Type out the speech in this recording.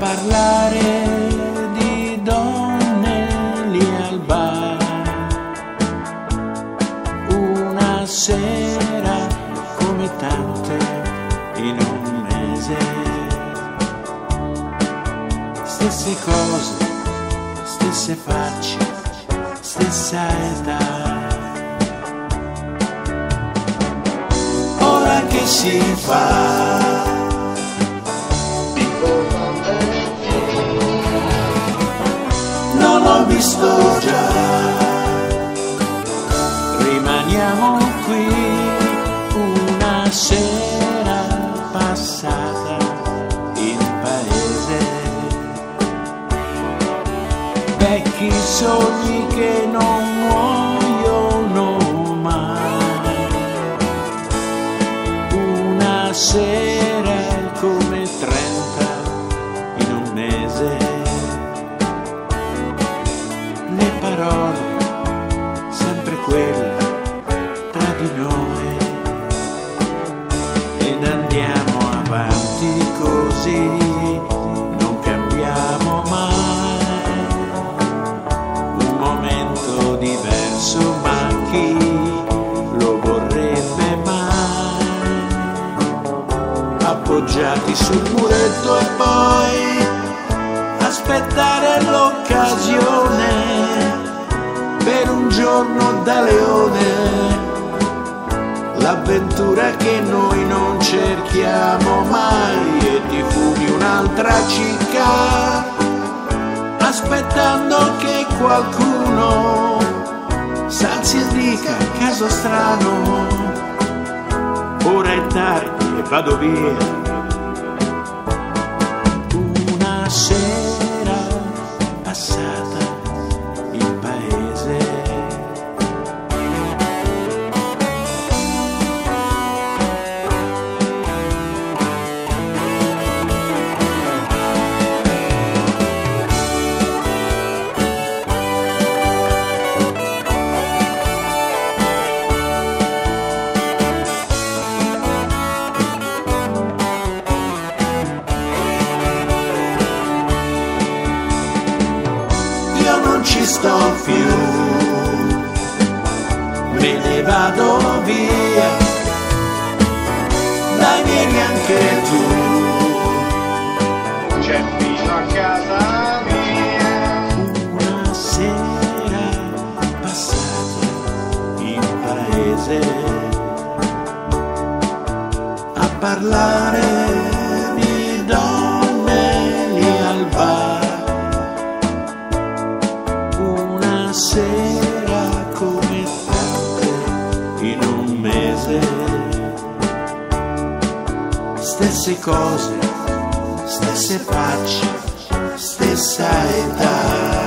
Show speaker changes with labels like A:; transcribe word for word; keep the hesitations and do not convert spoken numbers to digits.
A: parlare di donne lì al bar. Una sera come tante in un mese, stesse cose, stesse facce, stessa età. Ora che si fa? Non l'ho visto già. Rimaniamo qui una sera passata in paese. Vecchi sogni che non muoiono mai. Una sera come trenta in un mese. Le parole sempre quelle tra di noi, ed andiamo avanti così, non cambiamo mai. Un momento diverso, ma chi lo vorrebbe mai? Appoggiati sul muretto e poi aspettare l'occasione per un giorno da leone, l'avventura che noi non cerchiamo mai, e ti fumi un'altra cicca aspettando che qualcuno s'alzi e dica caso strano, ora è tardi e vado via. Una sera passata in paese. Io non ci sto più, me ne vado via, dai vieni anche tu,
B: c'è fino a casa mia.
A: una sera passata in paese a parlare di donne lì al bar. Una sera come tante in un mese, stesse cose, stesse facce, stessa età.